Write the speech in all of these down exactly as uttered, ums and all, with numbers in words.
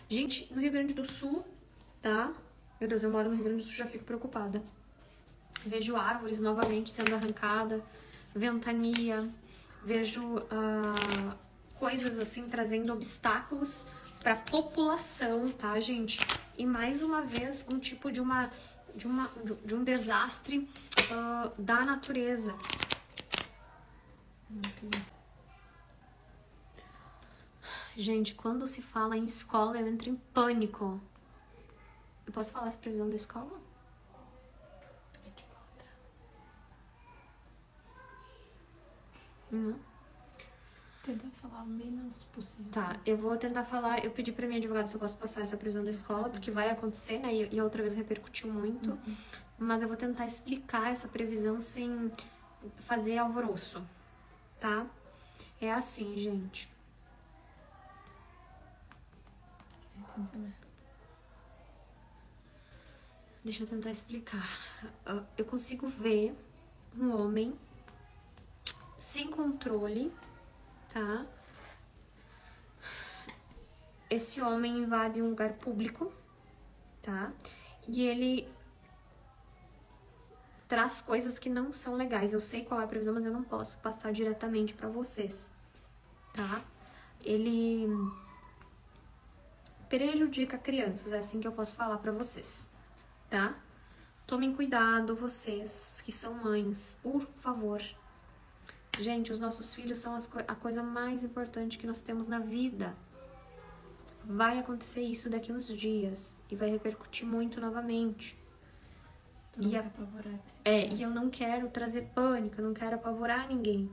Gente, no Rio Grande do Sul, tá? Meu Deus, eu moro no Rio Grande do Sul, já fico preocupada. Vejo árvores novamente sendo arrancadas, ventania, vejo uh, coisas assim trazendo obstáculos para a população, tá, gente? E mais uma vez um tipo de uma de uma de um desastre uh, da natureza. Gente, quando se fala em escola, eu entro em pânico. Eu posso falar essa previsão da escola? Uhum. Tentar falar o menos possível. Tá, eu vou tentar falar. Eu pedi pra minha advogada se eu posso passar essa previsão da escola, porque vai acontecer, né? E, e a outra vez repercutiu muito. Uhum. Mas eu vou tentar explicar essa previsão sem fazer alvoroço, tá? É assim, gente. Deixa eu tentar explicar. Eu consigo ver um homem sem controle, tá? Esse homem invade um lugar público, tá? E ele traz coisas que não são legais. Eu sei qual é a previsão, mas eu não posso passar diretamente pra vocês, tá? Ele prejudica crianças, é assim que eu posso falar pra vocês, tá? Tomem cuidado, vocês que são mães, por favor. Gente, os nossos filhos são as co- a coisa mais importante que nós temos na vida. Vai acontecer isso daqui uns dias e vai repercutir muito novamente. Tu não E quer a- apavorar esse É, e eu não quero trazer pânico, eu não quero apavorar ninguém.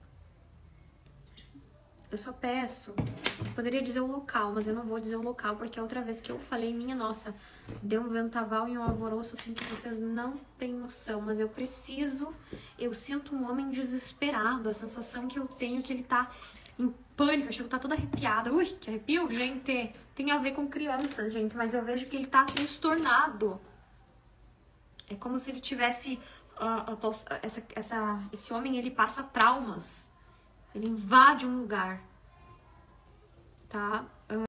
Eu só peço, eu poderia dizer o local, mas eu não vou dizer o local, porque a outra vez que eu falei, minha nossa, deu um ventaval e um alvoroço assim que vocês não têm noção, mas eu preciso, eu sinto um homem desesperado, a sensação que eu tenho é que ele tá em pânico, eu chego tá toda arrepiada. Ui, que arrepio, gente, tem a ver com crianças, gente, mas eu vejo que ele tá transtornado. É como se ele tivesse, uh, uh, essa, essa, esse homem, ele passa traumas. Ele invade um lugar, tá?